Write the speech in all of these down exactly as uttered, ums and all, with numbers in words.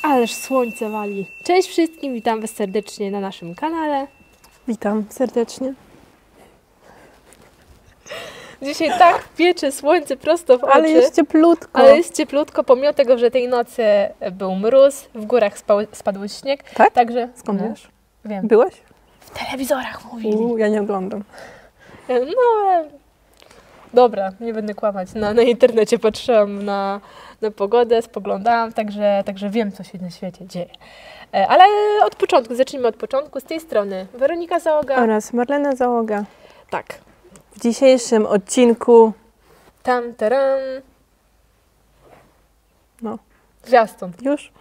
Ależ słońce wali. Cześć wszystkim, witam Was serdecznie na naszym kanale. Witam serdecznie. Dzisiaj tak piecze słońce prosto w oczy. Ale jest cieplutko. Ale jest cieplutko, pomimo tego, że tej nocy był mróz, w górach spał, spadł śnieg. Tak? Także, Skąd no, wiesz? Wiem. Byłaś? W telewizorach mówili. Uu, ja nie oglądam. No, ale... Dobra, nie będę kłamać. Na, na internecie patrzyłam na, na pogodę, spoglądałam, także, także wiem, co się na świecie dzieje. Ale od początku, zacznijmy od początku. Z tej strony Weronika Załoga. Oraz Marlena Załoga. Tak. W dzisiejszym odcinku... Tam, taram. No. Zwiastun. Już?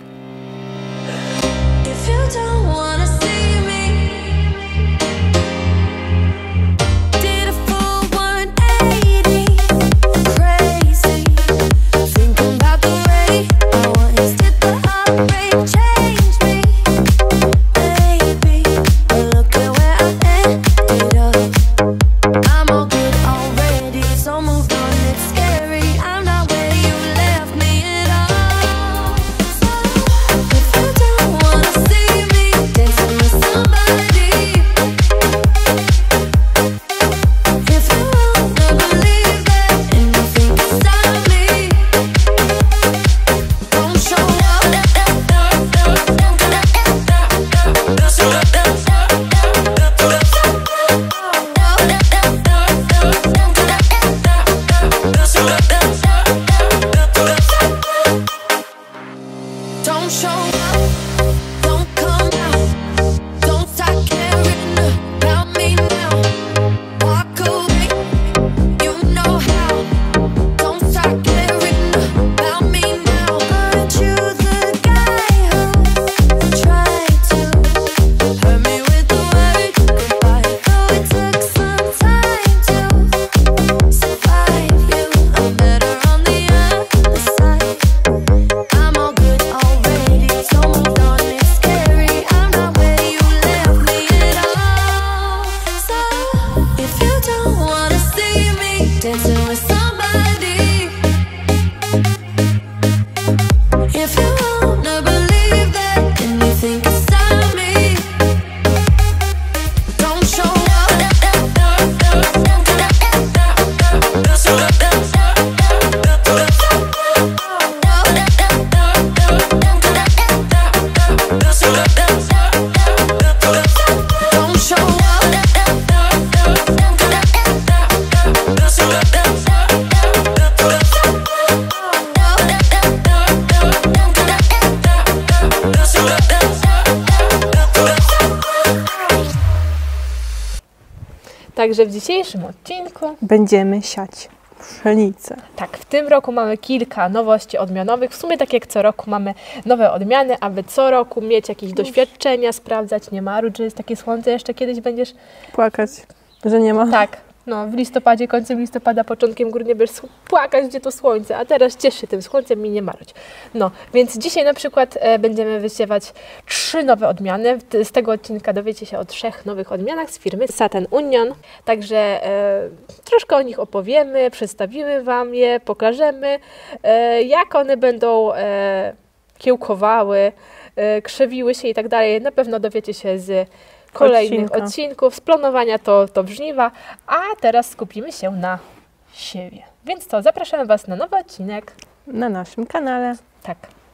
Także w dzisiejszym odcinku będziemy siać pszenicę. Tak, w tym roku mamy kilka nowości odmianowych. W sumie tak jak co roku mamy nowe odmiany, aby co roku mieć jakieś doświadczenia, sprawdzać, nie maruć, że jest takie słońce, jeszcze kiedyś będziesz... Płakać, że nie ma. Tak, no w listopadzie, końcem listopada, początkiem grudnia będziesz płakać, gdzie to słońce, a teraz ciesz się tym słońcem i nie maruć. No, więc dzisiaj na przykład e, będziemy wysiewać trzy nowe odmiany. Z tego odcinka dowiecie się o trzech nowych odmianach z firmy Saten Union. Także e, troszkę o nich opowiemy, przedstawimy Wam je, pokażemy, e, jak one będą e, kiełkowały, e, krzewiły się i tak dalej. Na pewno dowiecie się z kolejnych Odcinka. odcinków, z planowania to, to żniwa, a teraz skupimy się na siewie. Więc to, zapraszamy Was na nowy odcinek. Na naszym kanale. Tak.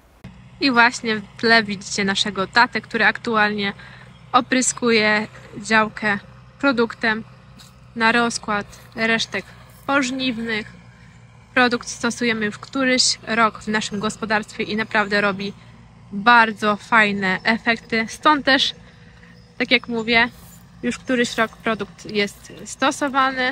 I właśnie w tle widzicie naszego tatę, który aktualnie opryskuje działkę produktem na rozkład resztek pożniwnych. Produkt stosujemy już któryś rok w naszym gospodarstwie i naprawdę robi bardzo fajne efekty. Stąd też, tak jak mówię, już któryś rok produkt jest stosowany.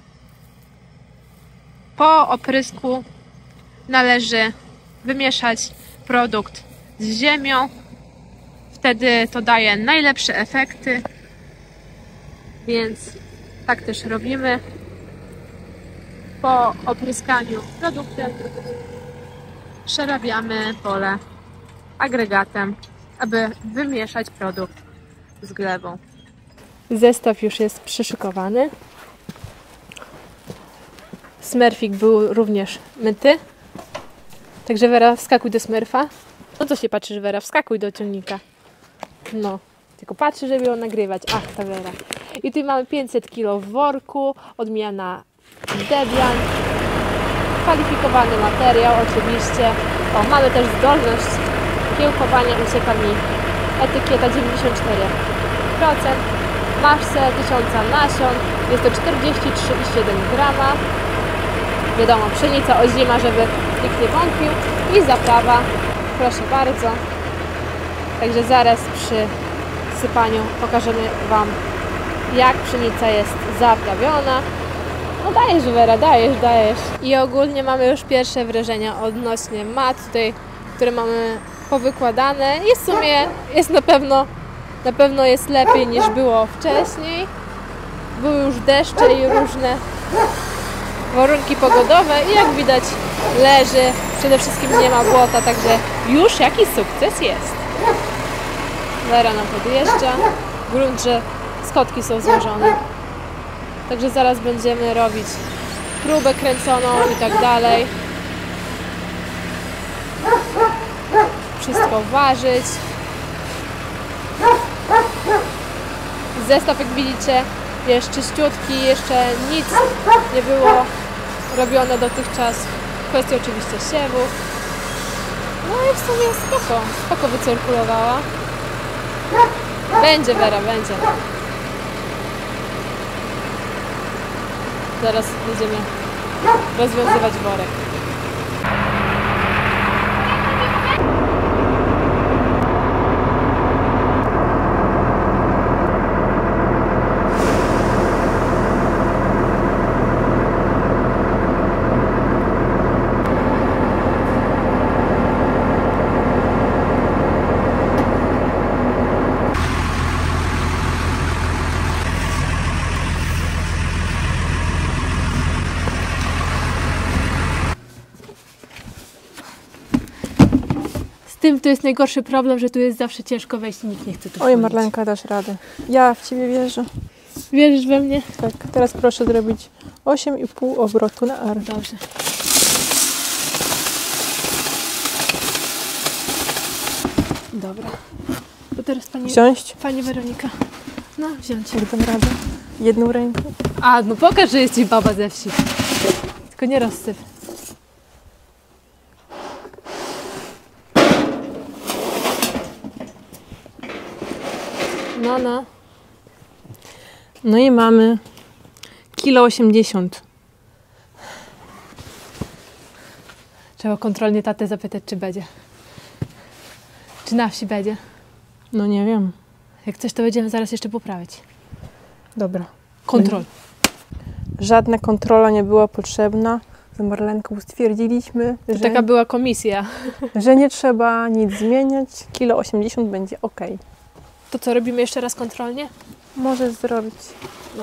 Po oprysku należy wymieszać produkt z ziemią. Wtedy to daje najlepsze efekty. Więc tak też robimy. Po opryskaniu produktem przerabiamy pole agregatem, aby wymieszać produkt z glebą. Zestaw już jest przyszykowany. Smurfik był również myty. Także Wera, wskakuj do Smurfa. No co się patrzysz, Wera? Wskakuj do ciągnika. No, tylko patrzy, żeby ją nagrywać. Ach, ta Wera. I tu mamy pięćset kilo w worku, odmiana Debian, kwalifikowany materiał oczywiście. O, mamy też zdolność kiełkowania, ucieka mi etykieta dziewięćdziesiąt cztery procent. Masę tysiąca nasion, jest to czterdzieści trzy przecinek siedem grama. Wiadomo, pszenica ozima, żeby nikt nie wątpił. I zaprawa, proszę bardzo. Także zaraz przy sypaniu pokażemy Wam, jak pszenica jest zaprawiona. No dajesz, Wera, dajesz, dajesz. I ogólnie mamy już pierwsze wrażenia odnośnie mat tutaj, które mamy powykładane. I w sumie jest na pewno, na pewno jest lepiej niż było wcześniej. Były już deszcze i różne warunki pogodowe i jak widać leży, przede wszystkim nie ma błota, także już jakiś sukces jest. Wera nam podjeżdża, grunt, że skotki są złożone. Także zaraz będziemy robić próbę kręconą i tak dalej. Wszystko ważyć. Zestaw, jak widzicie, jest czyściutki, jeszcze nic nie było robione dotychczas. W kwestii oczywiście siewu. No i w sumie spoko, spoko wycyrkulowała. Będzie, Wera, będzie. Zaraz będziemy rozwiązywać worek. Z tym to jest najgorszy problem, że tu jest zawsze ciężko wejść i nikt nie chce tu Oj, wchodzić. Marlenka, dasz radę. Ja w Ciebie wierzę. Wierzysz we mnie? Tak, teraz proszę zrobić osiem i pół obrotu na ar. Dobrze. Dobra. To teraz pani, Wsiąść? pani Weronika. No, wziąć. Jak dam radę? Jedną ręką? A, no pokaż, że jesteś baba ze wsi. Tylko nie rozsyp. No, no. No i mamy kilo osiemdziesiąt. Trzeba kontrolnie tatę zapytać, czy będzie. Czy na wsi będzie. No nie wiem. Jak coś, to będziemy zaraz jeszcze poprawiać. Dobra. Kontrol. Żadna kontrola nie była potrzebna. Z Marlenką stwierdziliśmy, To że, taka była komisja. że nie trzeba nic zmieniać. Kilo osiemdziesiąt będzie ok. To co, robimy jeszcze raz kontrolnie? Może zrobić. No.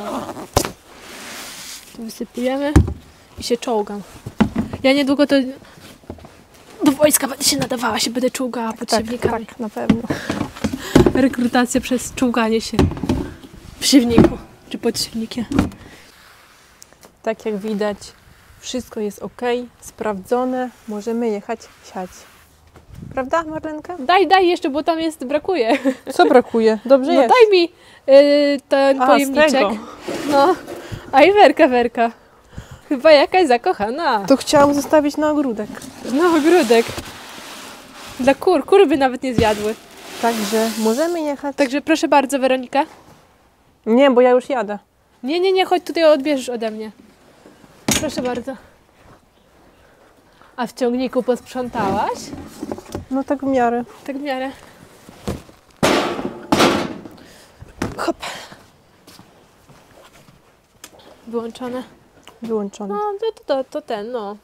Wysypujemy i się czołgam. Ja niedługo to do wojska będę się nadawała, się będę czołgała potrzebnikami. Tak, tak, na pewno. Rekrutacja przez czołganie się w siewniku czy pod siewnikiem. Tak jak widać, wszystko jest ok, sprawdzone. Możemy jechać siać. Prawda, Marlenka? Daj, daj jeszcze, bo tam jest, brakuje. Co brakuje? Dobrze No jest. daj mi y, ten A, z pojemniczek. tego. No, a i Werka, Werka. Chyba jakaś zakochana. To chciałam zostawić na ogródek. No, ogródek. Dla kur. Kury by nawet nie zjadły. Także możemy jechać. Także proszę bardzo, Weronika. Nie, bo ja już jadę. Nie, nie, nie, chodź tutaj, odbierzesz ode mnie. Proszę bardzo. A w ciągniku posprzątałaś? No tak w miarę. Tak w miarę. Hop. Wyłączone. Wyłączone. No, to, to, to ten, no.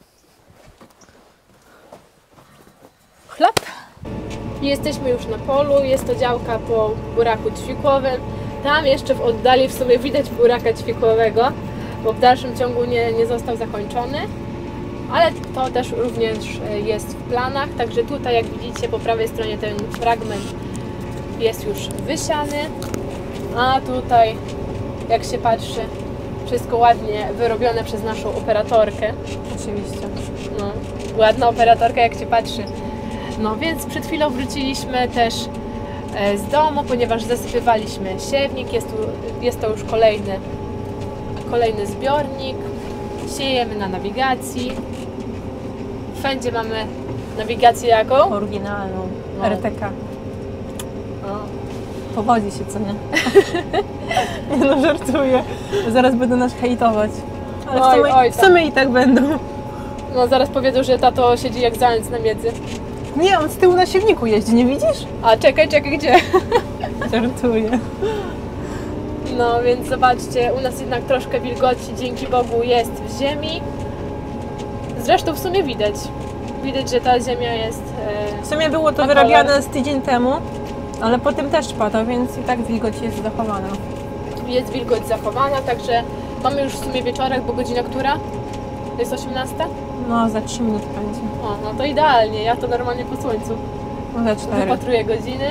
Chlap. Jesteśmy już na polu, jest to działka po buraku ćwikłowym. Tam jeszcze w oddali w sumie widać buraka ćwikłowego, bo w dalszym ciągu nie, nie został zakończony. Ale to też również jest w planach, także tutaj jak widzicie po prawej stronie ten fragment jest już wysiany, a tutaj jak się patrzy wszystko ładnie wyrobione przez naszą operatorkę. Oczywiście. No, ładna operatorka jak się patrzy No więc przed chwilą wróciliśmy też e, z domu, ponieważ zasypywaliśmy siewnik. Jest, tu, jest to już kolejny, kolejny zbiornik. Siejemy na nawigacji. W Fendzie mamy nawigację jaką? Oryginalną. No. R T K. O. Powodzi się, co nie? Nie no, żartuję. Zaraz będą nas hejtować. Ale w Oj, sumie, oj, w sumie i tak będą. No zaraz powiedzą, że tato siedzi jak zając na miedzy. Nie, on z tyłu na siewniku jeździ, nie widzisz? A czekaj, czekaj, gdzie? Żartuję. No więc zobaczcie, u nas jednak troszkę wilgoci dzięki Bogu jest w ziemi. Zresztą w sumie widać. Widać, że ta ziemia jest... E, W sumie było to na wyrabiane kolor. z tydzień temu, ale potem też pada, więc i tak wilgoć jest zachowana. Jest wilgoć zachowana, także mamy już w sumie wieczorek, bo godzina która? Jest osiemnasta? No, za trzy minuty będzie. O, no to idealnie, ja to normalnie po słońcu No, za cztery. wypatruję godziny.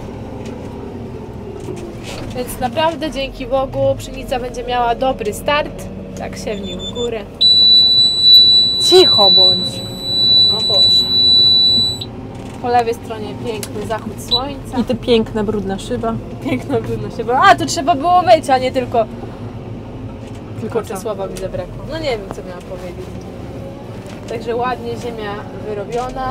Więc naprawdę dzięki Bogu pszenica będzie miała dobry start. Tak, siewnik w górę. Cicho bądź. O Boże. Po lewej stronie piękny zachód słońca. I te piękna, brudna szyba. Piękna brudność. A, to trzeba było myć, a nie tylko... Tylko Kurczę, co? słowa mi zabrakło. No nie wiem, co miałam powiedzieć. Także ładnie ziemia wyrobiona.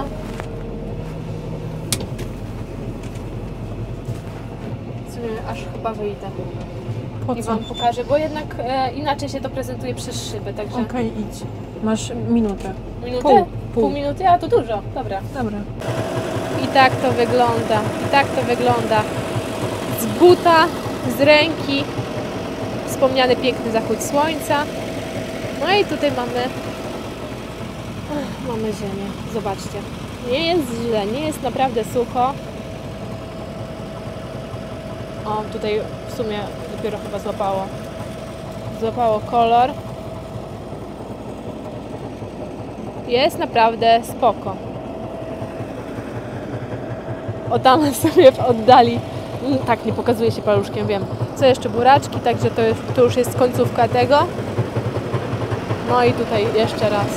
W sumie aż chyba wyjdę Po i co? Wam pokażę, bo jednak e, inaczej się to prezentuje przez szybę, także... Okej, idź. Masz minutę. Minutę? Pół, Pół. pół. minuty? A to dużo, dobra. Dobra. I tak to wygląda, i tak to wygląda z buta, z ręki, wspomniany piękny zachód słońca. No i tutaj mamy, Ech, mamy ziemię, zobaczcie, nie jest źle, nie jest naprawdę sucho. O, tutaj w sumie dopiero chyba złapało, złapało kolor. Jest naprawdę spoko. O, tam sobie w oddali, mm, tak, nie pokazuje się paluszkiem, wiem. Co jeszcze, buraczki, także to, jest, to już jest końcówka tego. No i tutaj jeszcze raz.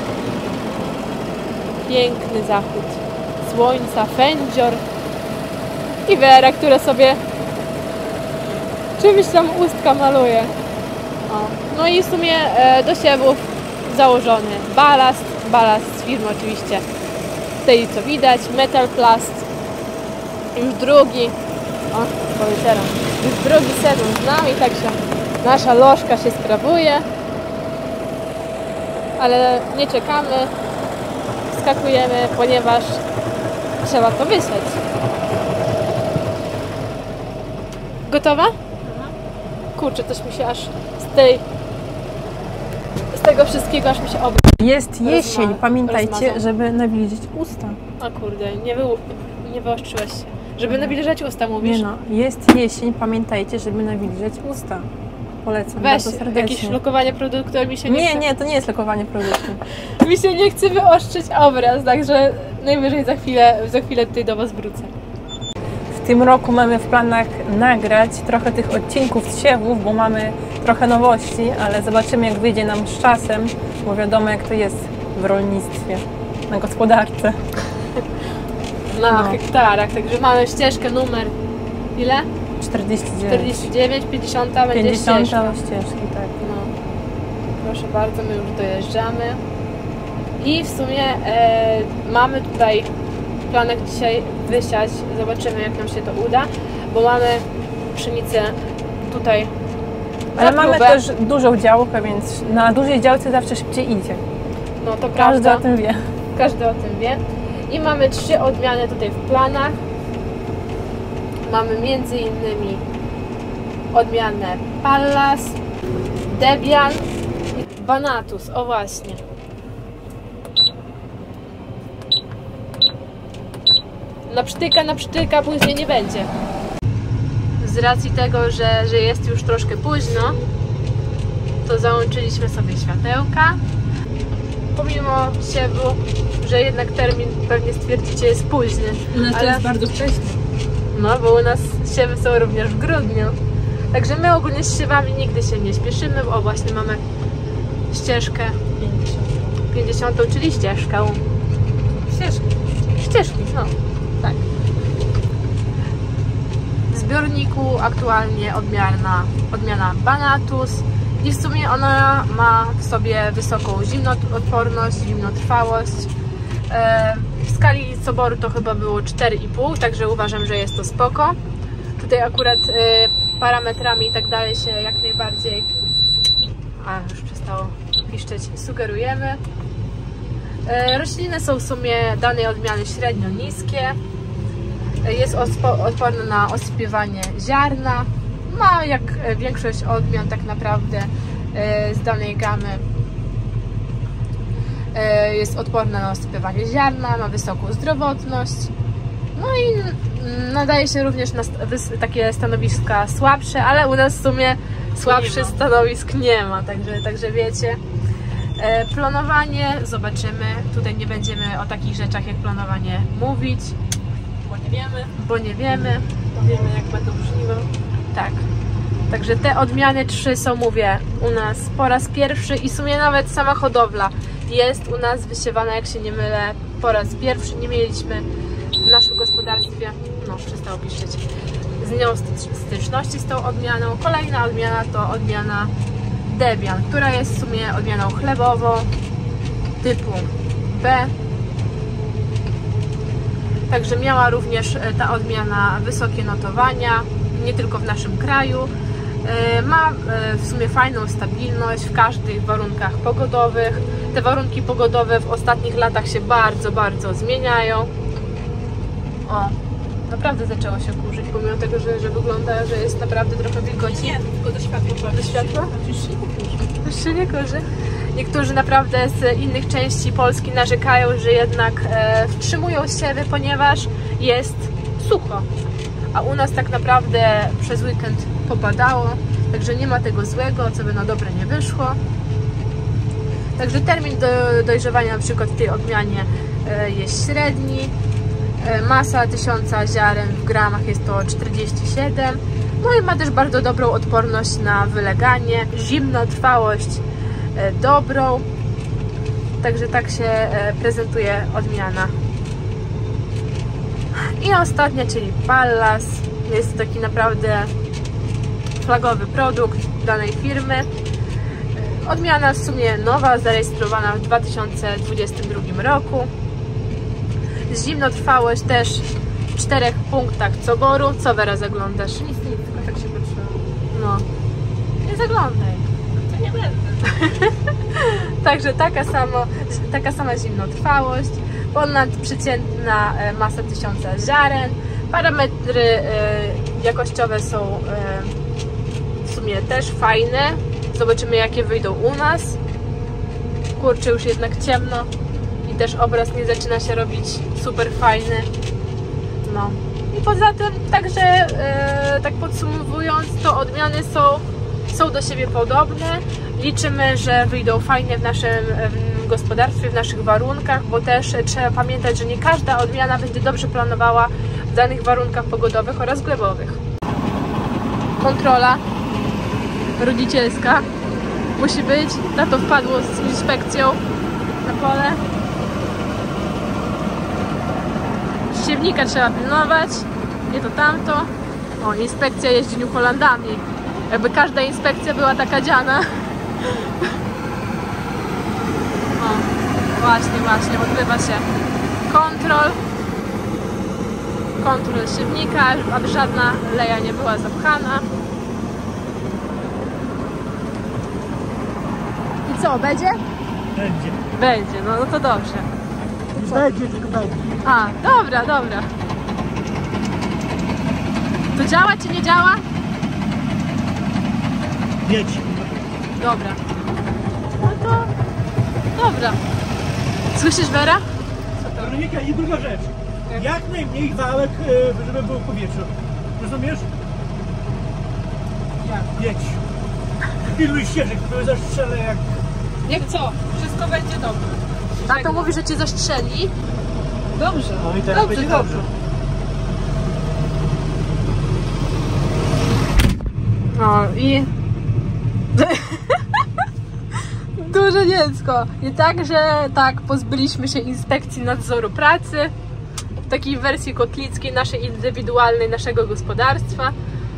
Piękny zachód słońca, fędzior i Wera, która sobie czymś tam ustka maluje. O. No i w sumie e, do siewów założony balast, balast z firmy oczywiście. Tutaj co widać, Metal Plast. Już drugi, o, powiedziałam, już drugi sezon z nami, także nasza lożka się sprawuje, ale nie czekamy, wskakujemy, ponieważ trzeba to wysłać. Gotowa? Kurczę, coś mi się aż z tej, z tego wszystkiego aż mi się obrał. Jest jesień, pamiętajcie, rozmazał. żeby nawilżyć usta. O kurde, nie, wy, nie wyostrzyłeś się. Żeby nawilżać usta, mówisz? Nie no, jest jesień, pamiętajcie, żeby nawilżyć usta. Polecam Weź, bardzo serdecznie. jakieś lokowanie produktu, a mi się nie, Nie, chce. nie, to nie jest lokowanie produktu. Mi się nie chce wyostrzyć obraz, także najwyżej za chwilę, za chwilę tutaj do Was wrócę. W tym roku mamy w planach nagrać trochę tych odcinków z siewów, bo mamy trochę nowości, ale zobaczymy, jak wyjdzie nam z czasem, bo wiadomo, jak to jest w rolnictwie, na gospodarce. Na No. hektarach, także mamy ścieżkę numer ile? czterdzieści dziewięć. czterdzieści dziewięć, pięćdziesiąt będzie pięćdziesiąt ścieżka. ścieżki, tak. No. Proszę bardzo, my już dojeżdżamy. I w sumie e, mamy tutaj w planach dzisiaj wysiać. Zobaczymy, jak nam się to uda, bo mamy pszenicę tutaj Ale na mamy próbę. też dużą działkę, więc na dużej działce zawsze szybciej idzie. No to Każdy prawda. o tym wie. Każdy o tym wie. I mamy trzy odmiany tutaj w planach. Mamy między innymi odmianę Pallas, Debian i Banatus. O właśnie. Na psztyka, na psztyka później nie będzie. Z racji tego, że, że jest już troszkę późno, to załączyliśmy sobie światełka. Pomimo siewu, że jednak termin pewnie stwierdzicie jest późny. U nas to ale- jest bardzo wcześnie. No, bo u nas siewy są również w grudniu. Także my ogólnie z siewami nigdy się nie śpieszymy. O, właśnie mamy ścieżkę pięćdziesiątą, czyli ścieżkę. Ścieżki. ścieżki, no. Tak. W zbiorniku aktualnie odmiana, odmiana Banatus i w sumie ona ma w sobie wysoką zimnoodporność, zimnotrwałość. W skali Soboru to chyba było cztery i pół, także uważam, że jest to spoko. Tutaj akurat parametrami i tak dalej się jak najbardziej, a już przestało piszczeć, sugerujemy. Rośliny są w sumie danej odmiany średnio niskie. Jest odporna na osypywanie ziarna. Ma jak większość odmian tak naprawdę z danej gamy. Jest odporna na osypywanie ziarna, ma wysoką zdrowotność. No i nadaje się również na takie stanowiska słabsze, ale u nas w sumie słabszych stanowisk nie ma, także, także wiecie. Planowanie, zobaczymy. Tutaj nie będziemy o takich rzeczach jak planowanie mówić, bo nie wiemy. Bo nie wiemy. Bo wiemy, jak będą żniwa. Tak. Także te odmiany trzy są, mówię, u nas po raz pierwszy i w sumie nawet sama hodowla jest u nas wysiewana, jak się nie mylę, po raz pierwszy. Nie mieliśmy w naszym gospodarstwie, no przestało piszczeć, z nią styczności z tą odmianą. Kolejna odmiana to odmiana Debian, która jest w sumie odmianą chlebową typu B. Także miała również ta odmiana wysokie notowania, nie tylko w naszym kraju. Ma w sumie fajną stabilność w każdych warunkach pogodowych. Te warunki pogodowe w ostatnich latach się bardzo, bardzo zmieniają. O, naprawdę zaczęło się kurzyć, pomimo tego, że, że wygląda, że jest naprawdę trochę wilgoci. Nie, tylko do światła. Do światła? Już się nie kurzy. Już się nie kurzy. Niektórzy naprawdę z innych części Polski narzekają, że jednak e, wstrzymują siewy, ponieważ jest sucho. A u nas tak naprawdę przez weekend popadało, także nie ma tego złego, co by na dobre nie wyszło. Także termin do dojrzewania na przykład w tej odmianie e, jest średni. E, masa tysiąca ziaren w gramach jest to czterdzieści siedem. No i ma też bardzo dobrą odporność na wyleganie, zimnotrwałość e, dobrą. Także tak się e, prezentuje odmiana. I ostatnia, czyli Pallas. Jest to taki naprawdę flagowy produkt danej firmy. Odmiana w sumie nowa, zarejestrowana w dwa tysiące dwudziestym drugim roku. Zimnotrwałość też w czterech punktach Soboru. Co, Wera, zaglądasz? Nic, nic, tylko tak się patrzyłam. No, nie zaglądaj. To nie będę. Także taka, samo, taka sama zimnotrwałość, ponadprzeciętna masa tysiąca ziaren. Parametry jakościowe są w sumie też fajne. Zobaczymy, jakie wyjdą u nas. Kurczę, już jednak ciemno i też obraz nie zaczyna się robić super fajny. No i poza tym, także e, tak podsumowując, to odmiany są, są do siebie podobne. Liczymy, że wyjdą fajnie w naszym w gospodarstwie, w naszych warunkach, bo też trzeba pamiętać, że nie każda odmiana będzie dobrze planowała w danych warunkach pogodowych oraz glebowych. Kontrola rodzicielska musi być. Tato wpadło z inspekcją na pole. Siewnika trzeba pilnować, nie to tamto. O, inspekcja jeździ New Hollandami. Jakby każda inspekcja była taka dziana. O, właśnie, właśnie, odbywa się kontrol. Kontrol siewnika, aby żadna leja nie była zapchana. I co, będzie? Będzie. Będzie, no, no to dobrze. Będzie, tylko będzie. A, dobra, dobra. To działa czy nie działa? Jedź. Dobra. No to... Dobra. Słyszysz, Wera? Weronika, i druga rzecz. Jak najmniej wałek, żeby było w powietrzu. Rozumiesz? Jak? Jedź. Pilnuj ścieżek, które zastrzelę jak... Jak co? Wszystko będzie dobrze. Tato mówi, że cię zastrzeli. Dobrze. No i teraz dobrze, będzie dobrze. No i... Duże dziecko. I także tak pozbyliśmy się inspekcji nadzoru pracy. w takiej wersji kotlickiej, naszej indywidualnej, naszego gospodarstwa.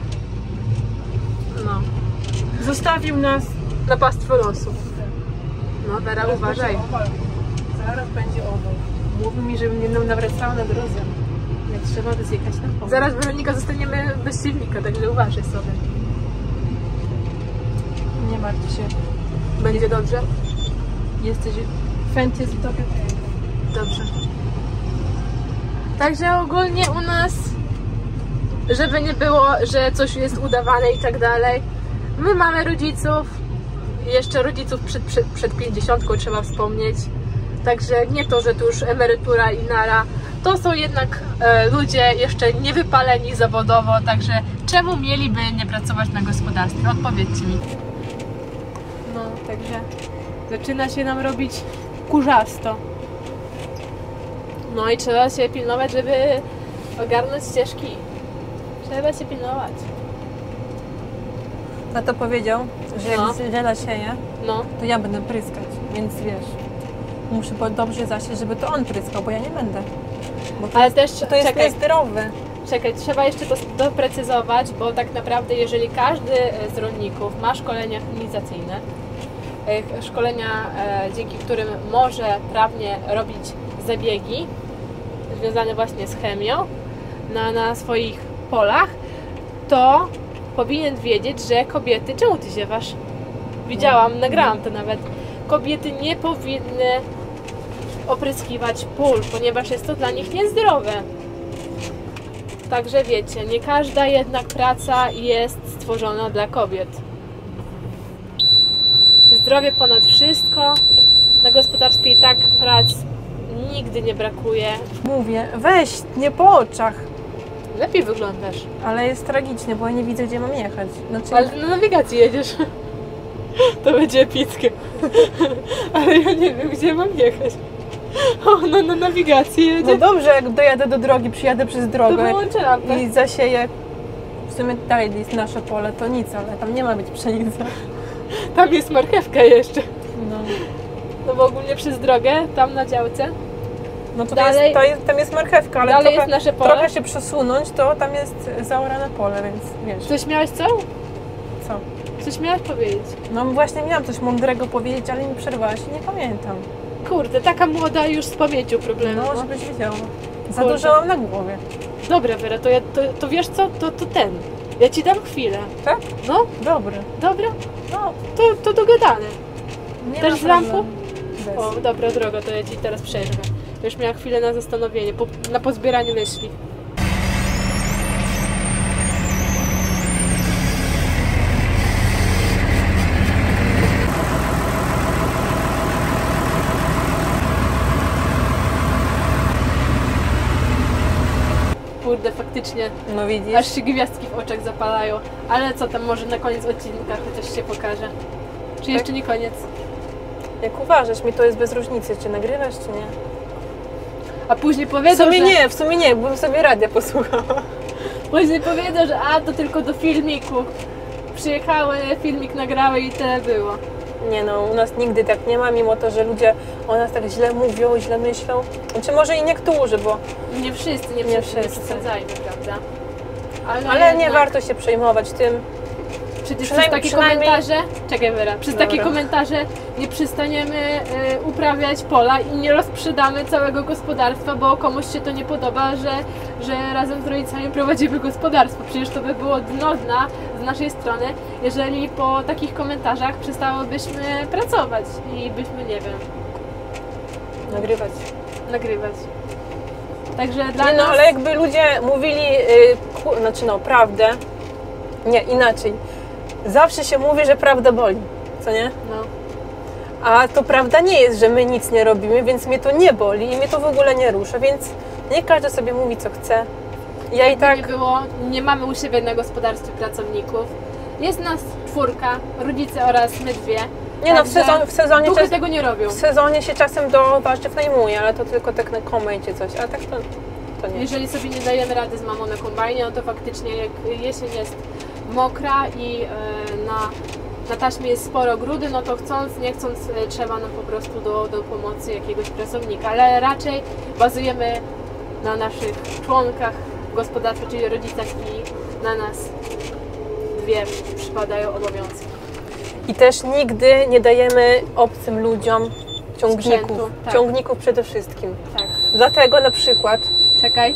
No. Zostawił nas. Na pastwę losu. No, Wera, uważaj. Zaraz będzie obok. Mówi mi, żebym nie nawracała na drodze. Jak trzeba, to zjechać na pole. Zaraz, Weronika, zostaniemy bez silnika, także uważaj sobie. Nie martw się. Będzie dobrze? Jesteś... Fent jest w tobie. Dobrze. Także ogólnie u nas, żeby nie było, że coś jest udawane i tak dalej, my mamy rodziców, jeszcze rodziców przed, przed, przed pięćdziesiątką trzeba wspomnieć, także nie to, że tu już emerytura i nara, to są jednak e, ludzie jeszcze niewypaleni zawodowo, także czemu mieliby nie pracować na gospodarstwie? Odpowiedzcie mi. No, także zaczyna się nam robić kurzasto. No i trzeba się pilnować, żeby ogarnąć ścieżki. Trzeba się pilnować. Tato powiedział, że jak No. ziela sieje, No. to ja będę pryskać, więc wiesz, muszę po- dobrze zasieć, żeby to on pryskał, bo ja nie będę. Bo to Ale jest, też, to jest czekaj, niezdrowe. czekaj, trzeba jeszcze to doprecyzować, bo tak naprawdę jeżeli każdy z rolników ma szkolenia chemizacyjne, e, szkolenia, e, dzięki którym może prawnie robić zabiegi związane właśnie z chemią na, na swoich polach, to powinien wiedzieć, że kobiety... Czemu ty ziewasz? Widziałam, nagrałam to nawet. Kobiety nie powinny opryskiwać pól, ponieważ jest to dla nich niezdrowe. Także wiecie, nie każda jednak praca jest stworzona dla kobiet. Zdrowie ponad wszystko. Na gospodarstwie i tak prac nigdy nie brakuje. Mówię, weź, nie po oczach. Lepiej wyglądasz. Ale jest tragicznie, bo ja nie widzę, gdzie mam jechać. Znaczy, Ale na nawigacji jedziesz. To będzie epickie. Ale ja nie wiem, gdzie mam jechać. Ona na nawigacji jedzie. no dobrze, jak dojadę do drogi, przyjadę przez To drogę wyłączę lampę. i zasieję. W sumie dalej jest nasze pole, to nic, ale tam nie ma być pszenica. Tam jest marchewka jeszcze. No, No bo ogólnie przez drogę, tam na działce. no to, Dalej- jest, to jest, tam jest marchewka, ale dalej trochę, jest nasze pole. trochę się przesunąć, to tam jest zaorane pole, więc wiesz, Coś miałeś co? co? Coś miałeś powiedzieć? No właśnie miałam coś mądrego powiedzieć, ale mi przerwałaś i nie pamiętam. Kurde, taka młoda już z pamięcią problemu. No, żebyś wiedziała. Za Kurde. dużo mam na głowie. Dobra, Wera, to, ja, to, to wiesz co? To, to ten. Ja ci dam chwilę. Tak? No, Dobry. dobra? No, To, to dogadane. nie Też ma z lampą? problemu. Bez. O, dobra droga, to ja ci teraz przerwę. Już miała chwilę na zastanowienie, po, na pozbieranie myśli. Kurde, faktycznie, No widzisz? aż się gwiazdki w oczach zapalają. Ale co tam, może na koniec odcinka chociaż się pokaże. Czy jeszcze nie koniec? Jak uważasz, mi to jest bez różnicy, czy nagrywasz, czy nie? A później W powiedzą, sumie że... nie, w sumie nie, bym sobie radia posłuchała. Później powiedzą, że a, to tylko do filmiku. Przyjechały, filmik nagrały i tyle było. Nie no, u nas nigdy tak nie ma, mimo to, że ludzie o nas tak źle mówią, źle myślą. Znaczy może i niektórzy, bo... Nie wszyscy, nie, Nie wszyscy, nie wszyscy. przesadzajmy, prawda? Ale, Ale nie jednak warto się przejmować tym. Przecież przez przynajmniej- takie przynajmniej- komentarze, czekaj Wera, przez Dobra. takie komentarze nie przestaniemy y, uprawiać pola i nie rozprzedamy całego gospodarstwa, bo komuś się to nie podoba, że, że razem z rodzicami prowadzimy gospodarstwo. Przecież to by było dno dna z naszej strony, jeżeli po takich komentarzach przestałybyśmy pracować i byśmy, nie wiem, Nagrywać. nagrywać. Także dla Nie no, nas... ale jakby ludzie mówili, yy, ku, znaczy no, prawdę. Nie, inaczej. Zawsze się mówi, że prawda boli, co nie? No. A to prawda nie jest, że my nic nie robimy, więc mnie to nie boli i mnie to w ogóle nie rusza, więc niech każdy sobie mówi, co chce. Ja i tak... Nie było, nie mamy u siebie na gospodarstwie pracowników. Jest nas czwórka, rodzice oraz my dwie. Nie no, w, Także sezon, w, sezonie duchy czas, tego nie robią. w sezonie się czasem do warzyw najmuje, ale to tylko tak na kombajnie coś, a tak to, to nie. Jeżeli sobie nie dajemy rady z mamą na kombajnie, no to faktycznie jak jesień jest mokra i e, na, na taśmie jest sporo grudy, no to chcąc, nie chcąc e, trzeba nam po prostu do, do pomocy jakiegoś pracownika, ale raczej bazujemy na naszych członkach gospodarstwa, czyli rodzicach i na nas dwie przypadają obowiązki. I też nigdy nie dajemy obcym ludziom ciągników. Sprzętu, tak. Ciągników przede wszystkim. Tak. Dlatego na przykład, Czekaj.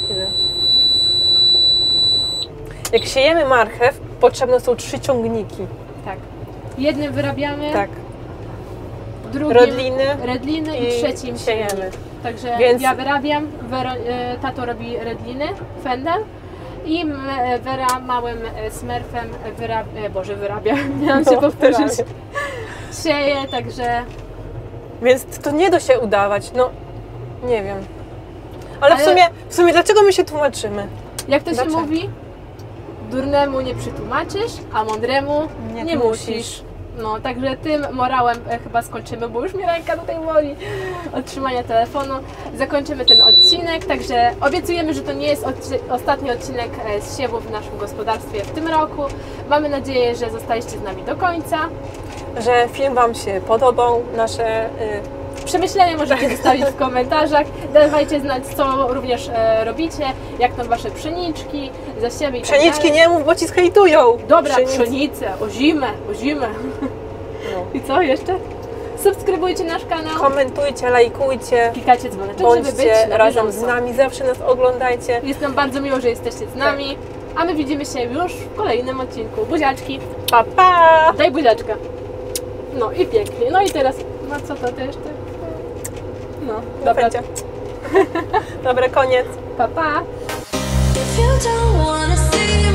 jak siejemy marchew, potrzebne są trzy ciągniki. Tak. Jednym wyrabiamy, Tak. drugim Rodliny redliny i, i trzecim siejemy. siejemy. Także Więc- ja wyrabiam, Wero, e, tato robi redliny, fendel i m, e, Wera małym e, smerfem wyrabia, e, Boże wyrabia, miałam się No, powtórzyć, wyrabia. sieje, także Więc to nie da się udawać, no nie wiem. Ale, w, Ale- sumie, w sumie dlaczego my się tłumaczymy? jak to się Dlaczego? mówi, durnemu nie przytłumaczysz, a mądremu Nie nie, musisz. musisz. No, także tym morałem e, chyba skończymy, bo już mi ręka tutaj boli od trzymania telefonu. Zakończymy ten odcinek, także obiecujemy, że to nie jest odci- ostatni odcinek e, z siewu w naszym gospodarstwie w tym roku. Mamy nadzieję, że zostaliście z nami do końca. Że film Wam się podobał, nasze... Y, Przemyślenia możecie zostawić w komentarzach. Dawajcie znać, co również e, robicie, jak tam wasze pszeniczki, zasiewy i tak pszeniczki dalej. nie mów, bo Ci zhejtują! Dobra, Pszenic- pszenicę, o zimę, o zimę. No. I co jeszcze? Subskrybujcie nasz kanał. Komentujcie, lajkujcie, Klikajcie dzwoneczek, żeby być bądźcie na razem bieżąco. z nami, zawsze nas oglądajcie. Jest nam bardzo miło, że jesteście z nami, a my widzimy się już w kolejnym odcinku. Buziaczki, Pa, pa! daj buziaczka. No i pięknie. No i teraz, no co to ty jeszcze? No, dobra, Dobra. Dobra, koniec. pa pa. If you don't wanna see